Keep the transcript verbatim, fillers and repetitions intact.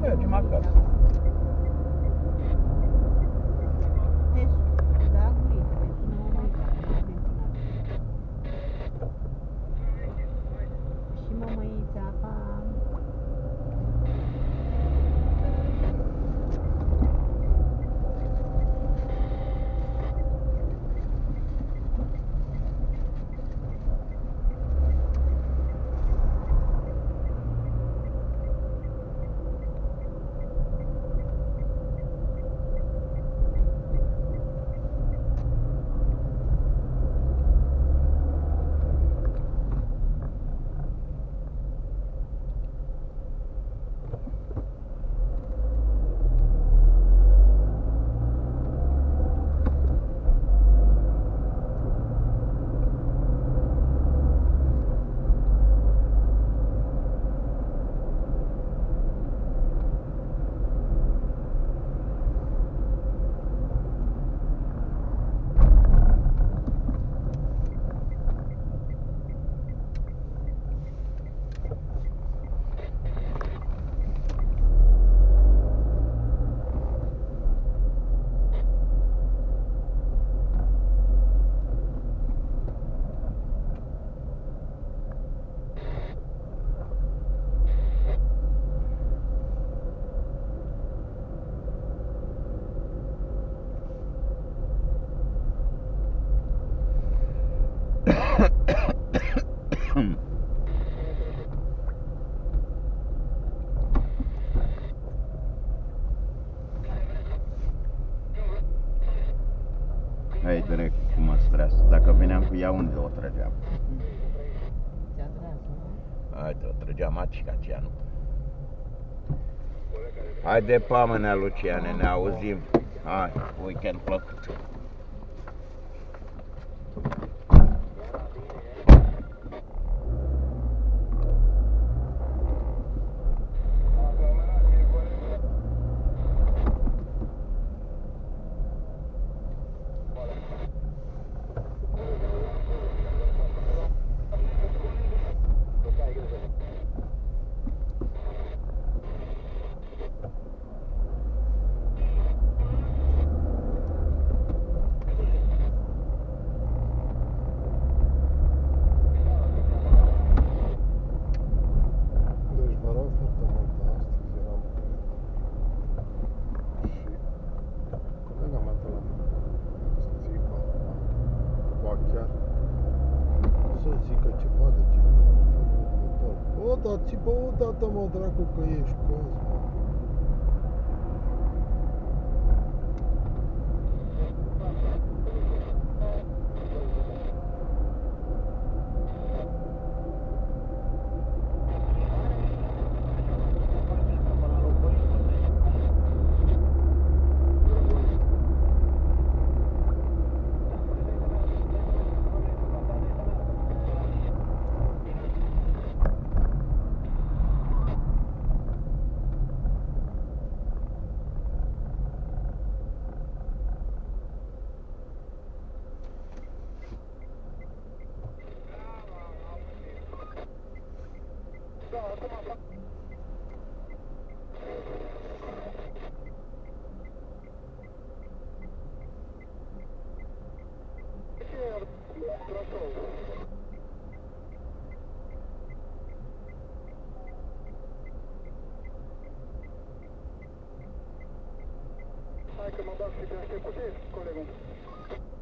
mergem acasă. Da, gurită, te sună mămăița, că nu avem până acum. Și mămăița, pa. Hai direct cum ați vrea. Dacă veneam cu ea, unde o trăgeam? Ți-a tras, nu? Haide, o trăgeam aici, ca aceea nu. Haide, pamănea, Luciane, ne auzim. Hai, weekend plăcut. Da, țipă o dată, mă, dracu, că ești coz, mă. Hai că mă bag și te aștept cu tine, colegul.